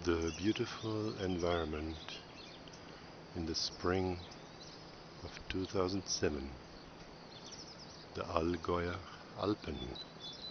The beautiful environment in the spring of 2007, the Allgäuer Alpen.